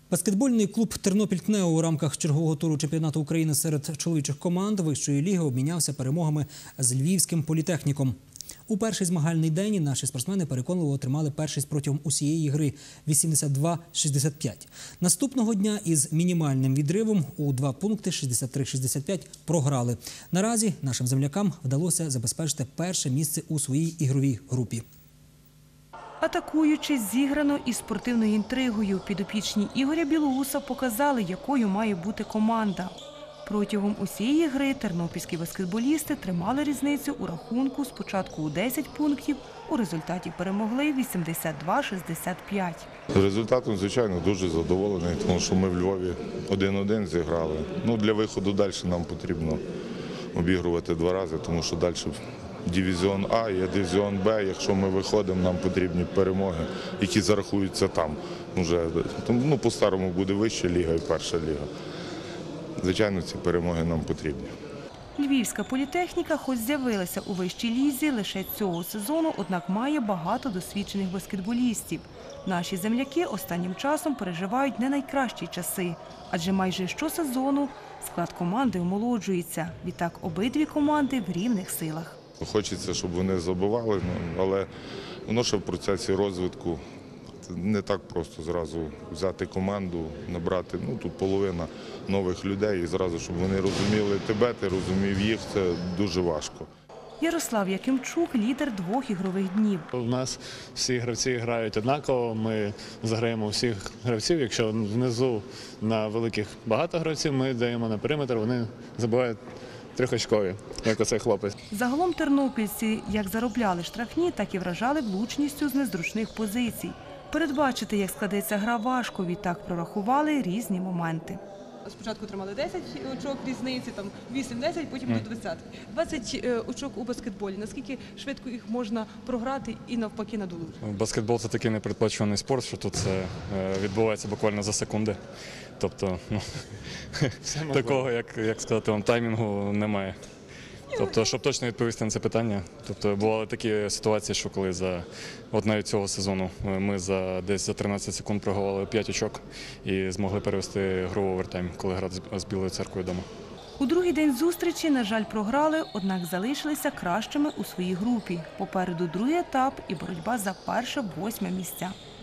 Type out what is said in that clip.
Баскетбольний клуб «Тернопіль-ТНЕО» у рамках чергового туру чемпіонату України серед чоловічих команд вищої ліги обмінявся перемогами з Львівським політехніком. У перший змагальний день наші спортсмени переконливо отримали першість протягом усієї гри – 82-65. Наступного дня із мінімальним відривом у 2 пункти 63-65 програли. Наразі нашим землякам вдалося забезпечити перше місце у своїй ігровій групі. Атакуючи зіграно із спортивною інтригою, підопічні Ігоря Білоуса показали, якою має бути команда. Протягом усієї гри тернопільські баскетболісти тримали різницю у рахунку спочатку у 10 пунктів, у результаті перемогли 82-65. Результатом, звичайно, дуже задоволений, тому що ми в Львові 1-1 зіграли. Для виходу далі нам потрібно обігрувати 2 рази, тому що далі Дивізіон А, є Дивізіон Б. Якщо ми виходимо, нам потрібні перемоги, які зарахуються там. По-старому буде вища ліга і перша ліга. Звичайно, ці перемоги нам потрібні. Львівська політехніка хоч з'явилася у вищій лізі лише цього сезону, однак має багато досвідчених баскетболістів. Наші земляки останнім часом переживають не найкращі часи, адже майже щосезону склад команди омолоджується. Відтак обидві команди в рівних силах. Хочеться, щоб вони забивали, але воно ще в процесі розвитку. Не так просто зразу взяти команду, набрати, тут половина нових людей і зразу, щоб вони розуміли тебе, ти розумів їх, це дуже важко. Ярослав Якимчук – лідер 2 ігрових днів. У нас всі гравці грають однаково, ми заграємо всіх гравців. Якщо внизу на великих багато гравців, ми даємо на периметр, вони забивають 3-очкові, як оцей хлопець. Загалом тернопільці як заробляли штрафні, так і вражали влучністю з незручних позицій. Передбачити, як складеться гра, важко, відтак прорахували різні моменти. Спочатку тримали 10 очок різниці, 8-10, потім до 20. 20 очок у баскетболі. Наскільки швидко їх можна програти і навпаки надолужити? Баскетбол – це такий непередбачуваний спорт, що тут це відбувається буквально за секунди. Тобто такого, як сказати вам, таймінгу немає. Тобто, щоб точно відповісти на це питання, бували такі ситуації, що коли навіть цього сезону ми десь за 13 секунд програвали 5 очок і змогли перевести гру в овертайм, коли грали з Білою Церквою вдома. У другий день зустрічі, на жаль, програли, однак залишилися кращими у своїй групі. Попереду другий етап і боротьба за перше 8 місця.